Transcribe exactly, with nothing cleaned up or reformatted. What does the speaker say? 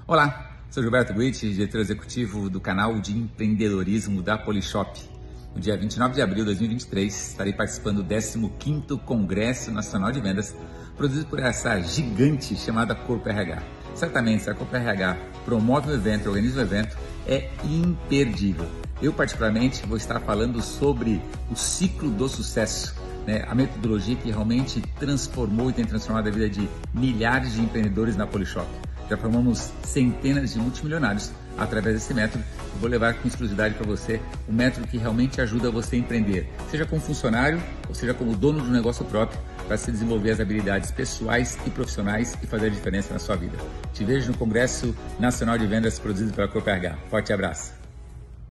Olá, sou Gilberto Buit, diretor executivo do canal de empreendedorismo da Polishop. No dia vinte e nove de abril de dois mil e vinte e três, estarei participando do décimo quinto Congresso Nacional de Vendas, produzido por essa gigante chamada Corpo R H. Certamente, se a Corpo R H promove o evento, organiza o evento, é imperdível. Eu, particularmente, vou estar falando sobre o ciclo do sucesso, né? A metodologia que realmente transformou e tem transformado a vida de milhares de empreendedores na Polishop. Já formamos centenas de multimilionários através desse método. Eu vou levar com exclusividade para você um método que realmente ajuda você a empreender, seja como funcionário ou seja como dono de um negócio próprio, para se desenvolver as habilidades pessoais e profissionais e fazer a diferença na sua vida. Te vejo no Congresso Nacional de Vendas produzido pela Corpo R H. Forte abraço!